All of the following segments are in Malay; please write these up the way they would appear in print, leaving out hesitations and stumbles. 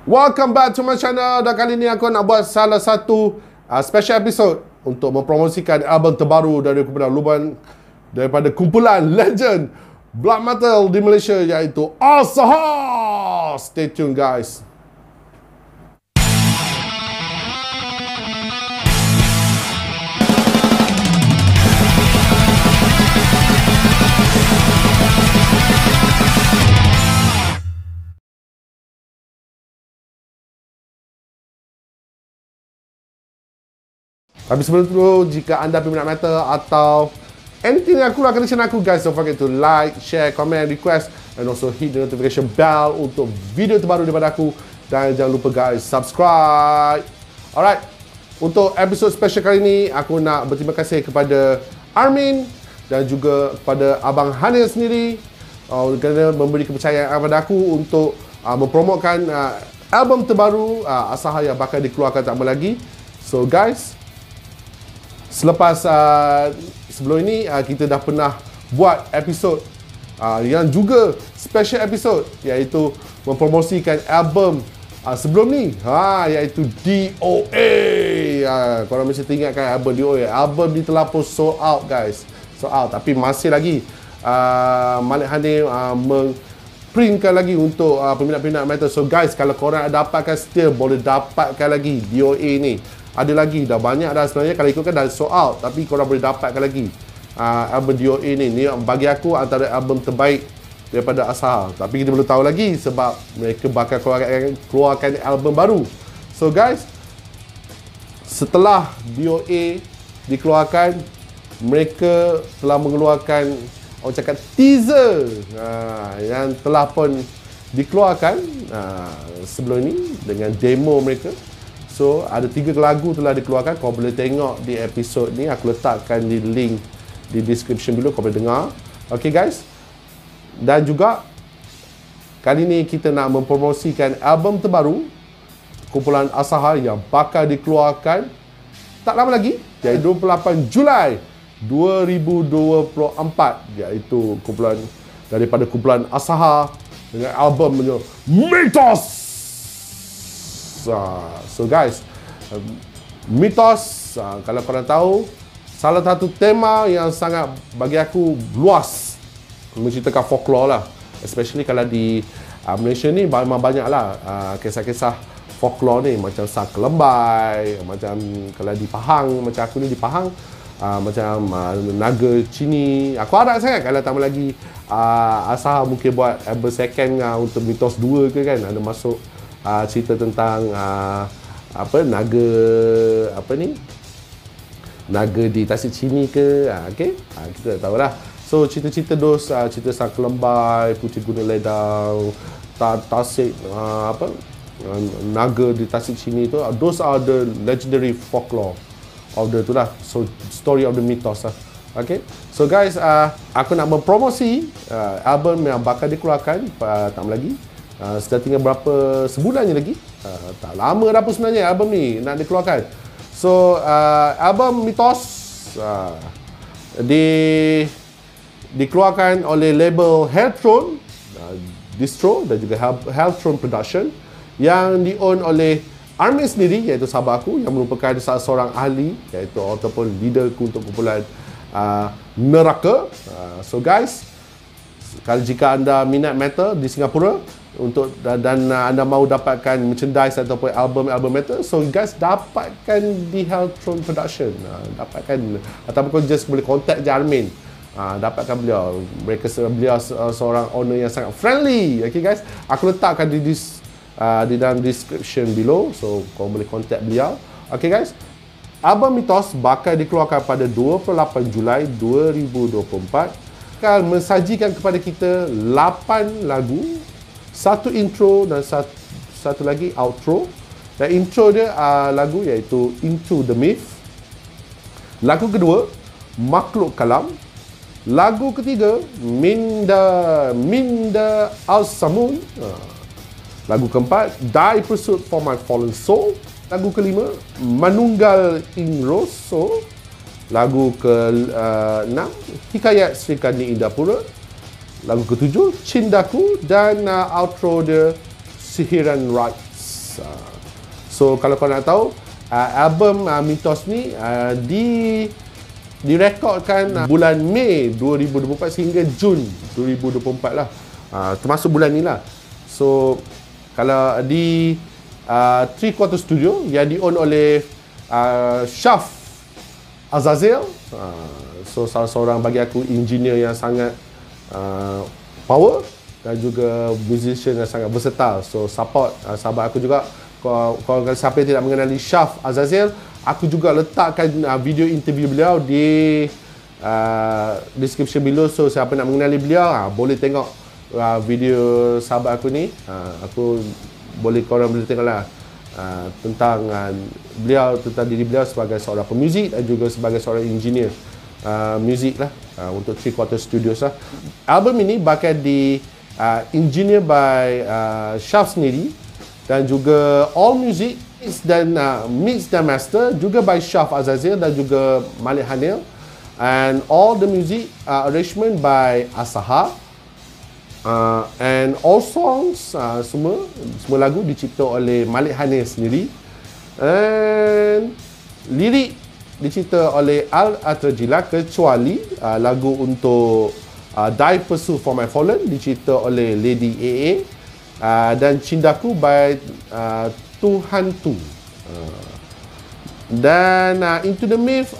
Welcome back to my channel. Dan kali ni aku nak buat salah satu special episode untuk mempromosikan album terbaru daripada kumpulan legend black metal di Malaysia, iaitu Asaha. Stay tuned guys. Tapi sebelum itu, jika anda peminat metal atau anything yang keluar dari channel aku guys, don't forget to like, share, comment, request and also hit the notification bell untuk video terbaru daripada aku. Dan jangan lupa guys, subscribe. Alright, untuk episod special kali ini, aku nak berterima kasih kepada Armin dan juga kepada Abang Hanil sendiri kerana memberi kepercayaan kepada aku untuk mempromotkan album terbaru Asaha yang bakal dikeluarkan tak lama lagi. So guys, selepas sebelum ini kita dah pernah buat episod yang juga special episode, iaitu mempromosikan album sebelum ni, iaitu DOA. Korang mesti ingatkan album DOA. Album ni telah pun sold out guys, sold out. Tapi masih lagi Malik Hanif printkan lagi untuk peminat-peminat metal. So guys, kalau korang dapatkan, still boleh dapatkan lagi DOA ni. Ada lagi, dah banyak dah sebenarnya. Kalau ikutkan dah sold out, tapi korang boleh dapatkan lagi album DOA ni. Ni bagi aku antara album terbaik daripada Asaha. Tapi kita belum tahu lagi sebab mereka bakal keluarkan album baru. So guys, setelah DOA dikeluarkan, mereka telah mengeluarkan orang cakap teaser yang telah pun dikeluarkan sebelum ini dengan demo mereka. So, ada 3 lagu telah dikeluarkan. Kau boleh tengok di episod ni. Aku letakkan di link di description below. Kau boleh dengar. Okay guys. Dan juga, kali ni kita nak mempromosikan album terbaru kumpulan Asaha yang bakal dikeluarkan tak lama lagi, iaitu 28 Julai 2024. Iaitu daripada kumpulan Asaha dengan album Mythos. So guys, Mythos, kalau korang tahu, salah satu tema yang sangat bagi aku luas, menceritakan folklore lah. Especially kalau di Malaysia ni memang banyak lah kisah-kisah folklore ni. Macam Sang Kelembai, macam kalau di Pahang, macam aku ni di Pahang, macam Naga Cini. Aku harap sangat kalau tambah lagi Asaha mungkin buat album second untuk Mythos 2 ke kan, ada masuk cerita tentang naga naga di Tasik Cini ke, okey, kita tak tahulah. So cerita-cerita cerita Sang Kelembai, Puteri Gunung Ledang, Tasik naga di Tasik Cini tu, those are the legendary folklore of the tu lah. So story of the mythos lah. Okay, so guys, aku nak mempromosi album yang bakal dikeluarkan tak lama lagi. Sudah tinggal sebulan je lagi. Tak lama dah pun sebenarnya album ni nak dikeluarkan. So album Mythos dikeluarkan oleh label Hellthrone Distro dan juga Hellthrone Production, yang di-own oleh Armin sendiri, iaitu sahabat aku yang merupakan salah seorang ahli, iaitu ataupun leader untuk kumpulan Neraka. So guys, kalau jika anda minat metal di Singapura dan anda mahu dapatkan merchandise ataupun album metal, so guys, dapatkan di Hellthrone Production. Dapatkan, ataupun just boleh contact je Armin, dapatkan beliau. Beliau seorang owner yang sangat friendly. Okay guys, aku letakkan di dalam description below, so kau boleh contact beliau. Okay guys, album Mythos bakal dikeluarkan pada 28 Julai 2024. Akan mensajikan kepada kita 8 lagu, satu intro dan satu lagi outro. Dan intro dia lagu iaitu Into the Myth. Lagu kedua, Makhluk Kalam. Lagu ketiga, Minda Al-Samun. Lagu keempat, Die Pursuit for My Fallen Soul. Lagu kelima, Manunggal Ingrosso. Lagu ke-6, Hikayat Sri Kandi Indapura. Lagu ke-7, Cindaku. Dan outro dia, Sihiran Rights. So kalau kau nak tahu, album Mythos ni direkodkan bulan Mei 2024 sehingga Jun 2024 lah. Termasuk bulan ni lah. So kalau di 3 Quarter Studio yang di-own oleh Shaf Azazel, so salah seorang bagi aku engineer yang sangat power dan juga musician yang sangat versatile. So support sahabat aku juga. Kalau siapa yang tidak mengenali Shaf Azazel, aku juga letakkan video interview beliau di description below. So siapa nak mengenali beliau, boleh tengok video sahabat aku ni. Korang boleh tengok lah tentang beliau, tentang diri beliau sebagai seorang pemuzik dan juga sebagai seorang engineer muzik lah untuk 3 Quarter Studios lah. Album ini bakal di engineer by Shaf sendiri, dan juga all music dan mix dan master juga by Shaf Azazel dan juga Malik Hanil, and all the music arrangement by Asaha, and all songs semua lagu dicipta oleh Malik Hanil sendiri, and lirik dicipta oleh Al Atrajila, kecuali lagu untuk Die Pursue For My Fallen dicipta oleh Lady AA, dan Cindaku by Tuhan Tu. Dan Into the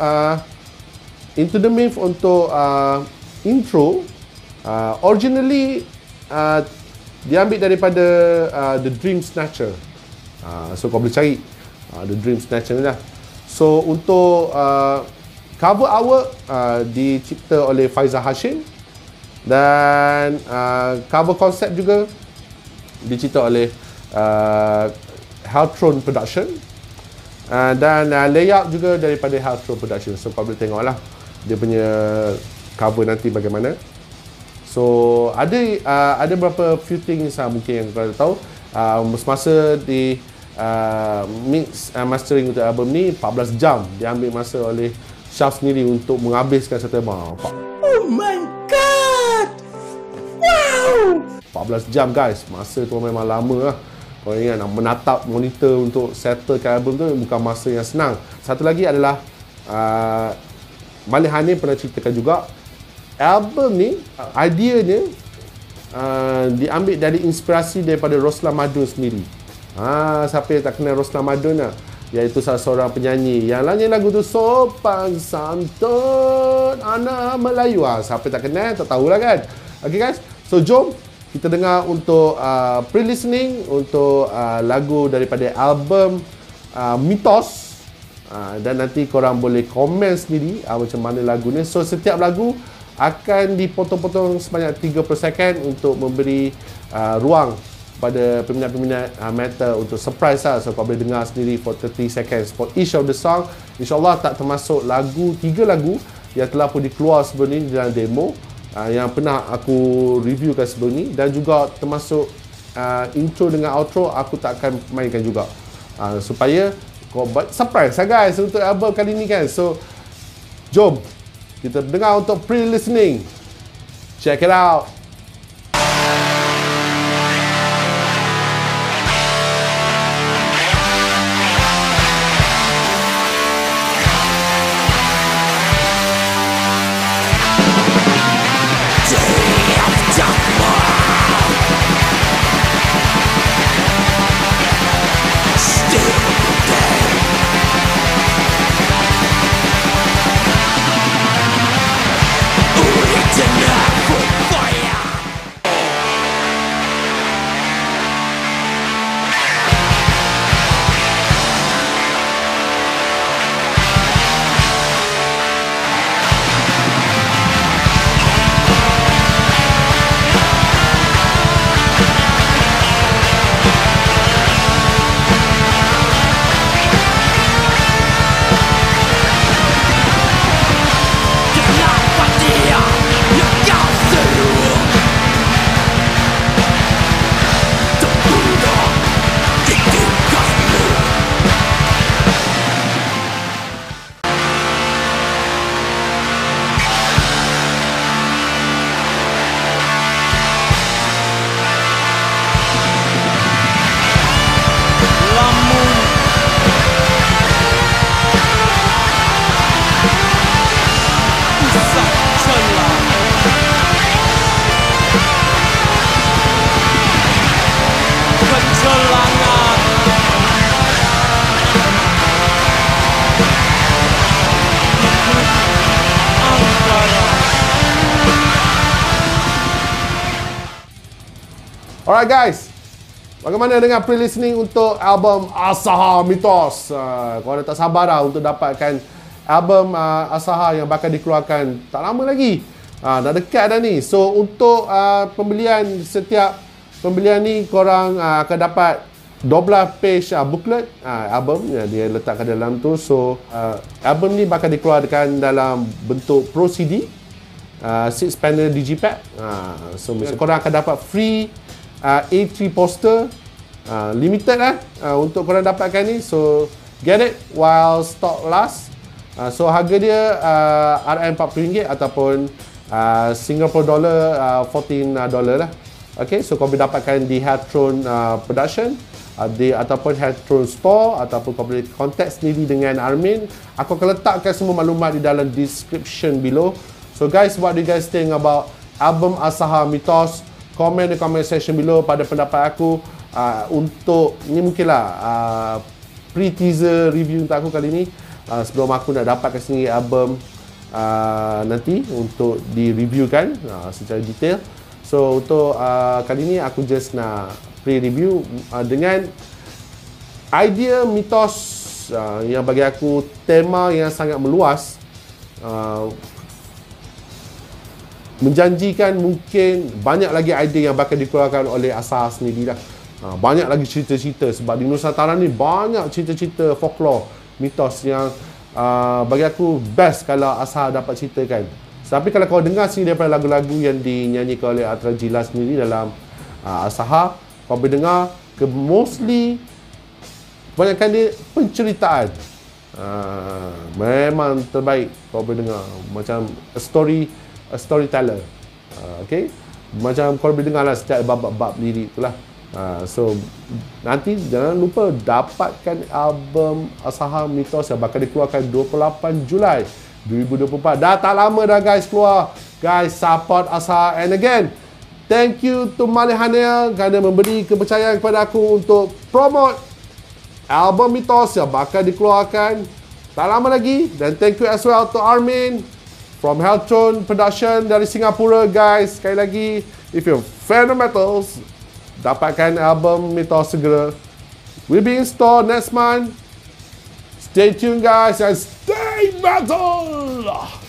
Myth untuk intro originally diambil daripada The Dream Snatcher. So kau boleh cari The Dream Snatcher ni lah. So untuk cover artwork dicipta oleh Faizal Hashim, dan cover concept juga dicipta oleh Haltron Production, dan layout juga daripada Haltron Production. So kau boleh tengok lah dia punya cover nanti bagaimana. So ada beberapa few things mungkin yang kau tahu. Semasa di mix mastering untuk album ni 14 jam diambil masa oleh Shaf sendiri untuk menghabiskan satu album. Oh my god! Wow! 14 jam guys, masa tu memang lama lah. Kau ingat nak menatap monitor untuk settlekan album tu bukan masa yang senang. Satu lagi adalah Malik Hanil pernah ceritakan juga, album ni ideanya diambil dari inspirasi daripada Roslan Madun sendiri. Siapa yang tak kenal Roslan Madun lah, iaitu salah seorang penyanyi yang nyanyi lagu tu Sopan Santun Anak Melayu. Siapa tak kenal, tak tahulah kan. Okay guys, so jom kita dengar untuk pre-listening untuk lagu daripada album Mythos, dan nanti korang boleh komen sendiri macam mana lagu ni. So setiap lagu akan dipotong-potong sebanyak 30 second untuk memberi ruang pada peminat-peminat metal untuk surprise lah. So kau boleh dengar sendiri for 30 seconds for each of the song. InsyaAllah tak termasuk lagu, 3 lagu yang telah pun dikeluar sebelum ni dalam demo yang pernah aku reviewkan sebelum ni, dan juga termasuk intro dengan outro aku tak akan mainkan juga, supaya kau buat surprise lah guys untuk album kali ni kan. So jom kita dengar untuk pre-listening. Check it out. Fire! Alright guys, bagaimana dengan pre-listening untuk album Asaha Mythos? Korang tak sabar dah untuk dapatkan album Asaha yang bakal dikeluarkan tak lama lagi. Dah dekat dah ni. So untuk pembelian, setiap pembelian ni korang akan dapat 12 page booklet album yang dia letakkan dalam tu. So album ni bakal dikeluarkan dalam bentuk Pro CD, 6 panel digipack. So korang akan dapat free A3 poster, limited lah untuk korang dapatkan ni. So get it while stock last. So harga dia RM40 ataupun Singapore dollar $14 lah. Okay, so kau boleh dapatkan di Headthrone Production ataupun Headthrone Store, ataupun kau boleh contact sendiri dengan Armin. Aku akan letakkan semua maklumat di dalam description below. So guys, what do you guys think about album Asaha Mythos? Komen di comment section below pada pendapat aku. Untuk ni mungkinlah pre-teaser review untuk aku kali ni, sebelum aku nak dapatkan sendiri album nanti untuk di-reviewkan secara detail. So untuk kali ni aku just nak pre-review dengan idea mitos yang bagi aku tema yang sangat meluas, menjanjikan mungkin banyak lagi idea yang bakal dikeluarkan oleh Asaha sendiri lah. Banyak lagi cerita-cerita, sebab di Nusantara ni banyak cerita-cerita folklore, mitos yang bagi aku best kalau Asaha dapat ceritakan. Tapi kalau kau dengar sini daripada lagu-lagu yang dinyanyikan oleh Atra Jila sendiri dalam Asaha, kau boleh dengar mostly kebanyakan dia penceritaan. Memang terbaik kau boleh dengar, macam a storyteller. Okay, macam kau boleh dengar lah setiap bab-bab lirik tu lah. So nanti jangan lupa dapatkan album Asaha Mythos yang bakal dikeluarkan 28 Julai 2024. Dah tak lama dah guys keluar. Guys, support Asaha. And again, thank you to Malik Hanel kerana memberi kepercayaan kepada aku untuk promote album Mythos yang bakal dikeluarkan tak lama lagi. Dan thank you as well to Armin from Headthrone Production dari Singapura. Guys, sekali lagi, if you're fan of metals, dapatkan album Mythos segera. Will be in store next month. Stay tuned guys and stay metal!